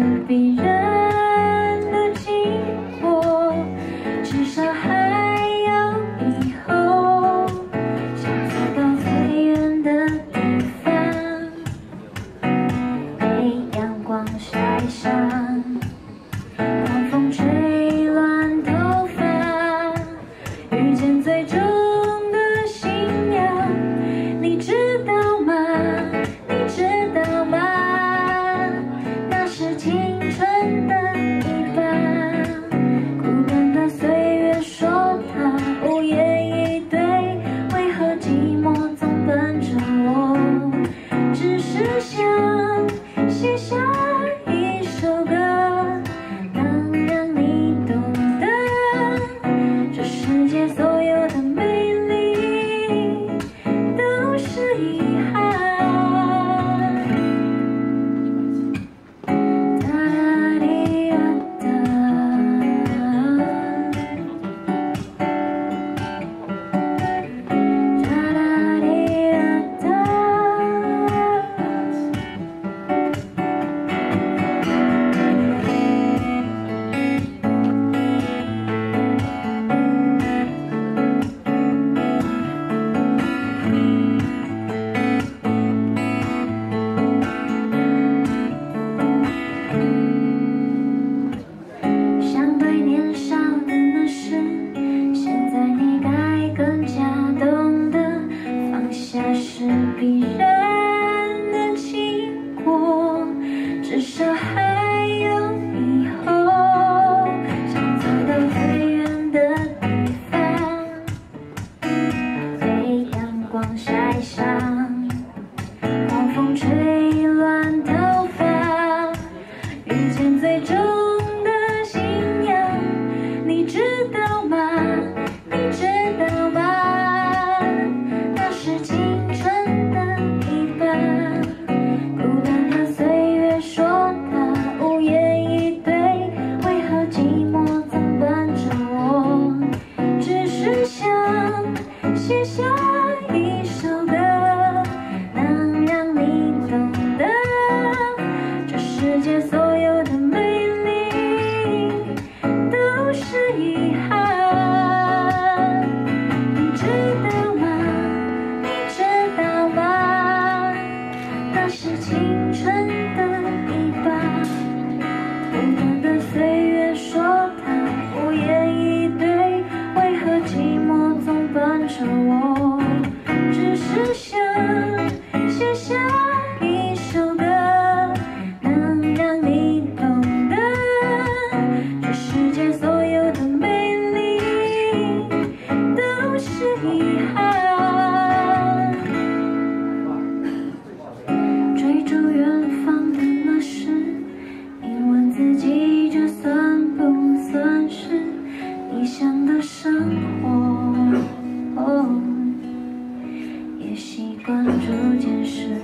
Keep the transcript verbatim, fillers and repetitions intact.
逼人的经过，至少还有以后，想走到最远的地方，被阳光晒伤，狂风吹乱头发，遇见最终的信仰，你知道吗？你知道吗？那是青春的一半。孤单的岁月说它无言以对，为何寂寞总伴着我？只是想写下一首歌，能让你懂得这世界所有的美丽都是遗憾。相对年少的那时，现在你该更加懂得放下是必然的经过，至少还有以后，想走到最远的地方，被阳光晒伤，狂风吹乱头发，遇见最终的信仰，你知道吗？你知道吗？那是青春的一半。孤单的岁月说它无言以对，为何寂寞总伴着我？只是想写下一首歌，能让你懂得这世界所有的美丽都是遗憾。你知道吗？你知道吗？那是青春的一半。孤单的岁月说它无言以对，为何寂寞总伴着我？只是想写下一首歌，能让你懂得这世界所有的美丽都是遗憾。追逐远方的那时，你问自己这算不算是理想的生活？哦，也习惯逐渐失